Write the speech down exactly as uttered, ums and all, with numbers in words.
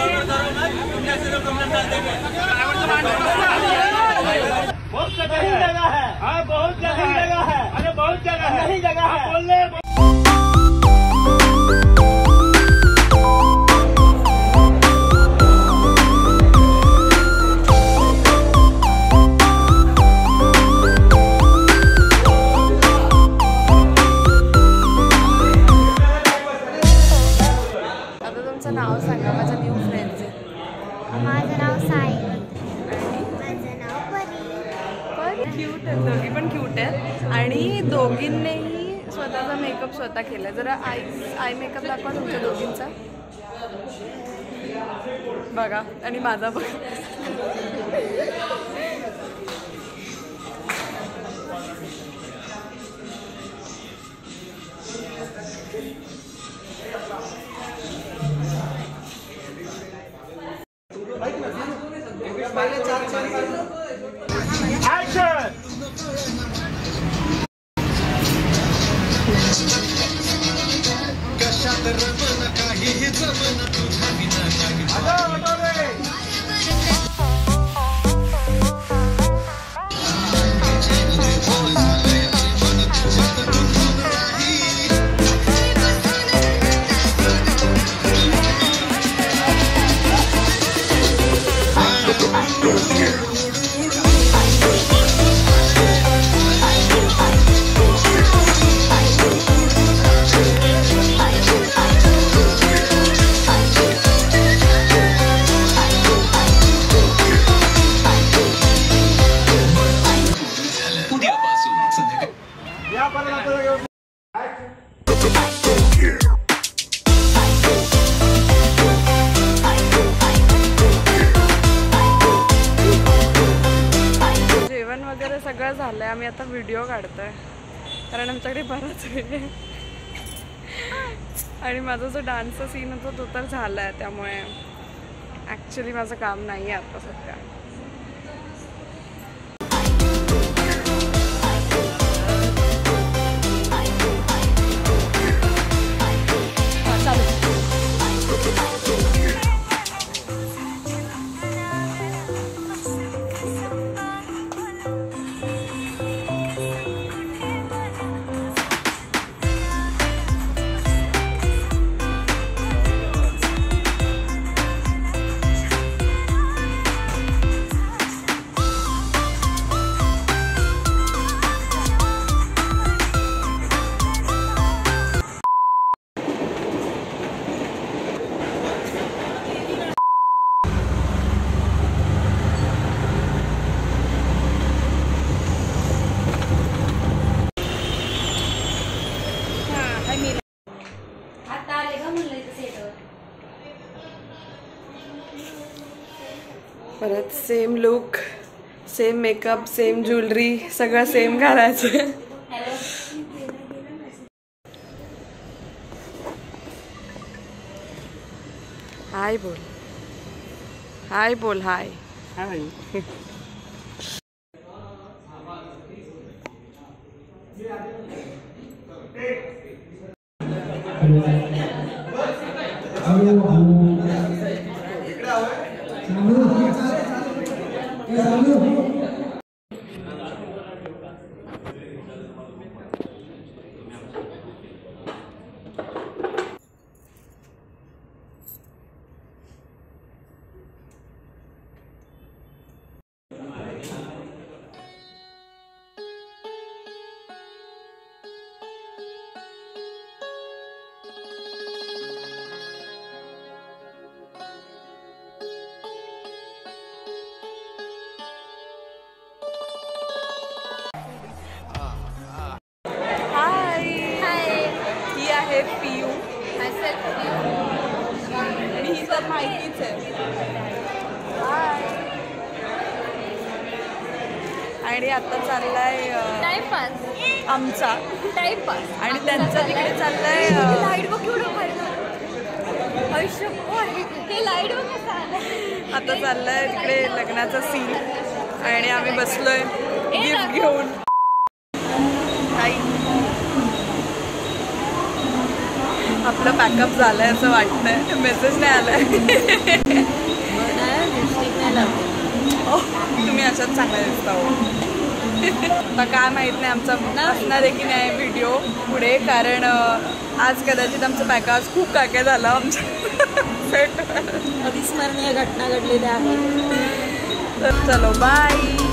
बहुत जगह है, हाँ बहुत जगह है, अरे बहुत जगह है, नहीं जगह है बोलने। आता तुमचं नाव सांगा, माझं न्यू फ्रेंड्स आहे. माझं नाव साई. माझं नाव परी. पण क्यूट आहेत, दोघी पण क्यूट आहेत आणि दोघींनीही स्वतःचा मेकअप स्वतः केला. जरा आय आय मेकअप दाखवा तुमच्या दोघींचा. बघा आणि माझा बघा. जेवण वगैरे सगळं झालंय. आम्ही आता व्हिडिओ काढतोय कारण आमच्याकडे बराच वेळ आहे आणि माझा जो डान्सचा सीन होता तो तर झालाय, त्यामुळे ॲक्च्युली माझं काम नाही आहे आता सध्या. परत same look, same makeup, same jewellery, सगळं सेम घालायचं. हाय बोल, हाय बोल, हाय हाय. पियू आणि ही तर माहितीच आहे. आणि आता चाललाय टाइमपास आमचा टाइमपास आणि त्यांचा तिकडे चाललाय लाईट बघ आता चाललाय तिकडे लग्नाचा सीन आणि आम्ही बसलोय गिफ्ट घेऊन. आपलं पॅकअप झालंय असं वाटतंय. मेसेज नाही आलाय. तुम्ही अशाच चांगल्या दिसता हो. आता काय माहीत नाही आमचा असणार आहे की नाही व्हिडिओ पुढे, कारण आज कदाचित आमचं पॅकअप खूप काय काय झालं आमच्या सेटवर. अविस्मरणीय घटना घडलेल्या आहेत. तर चलो बाय.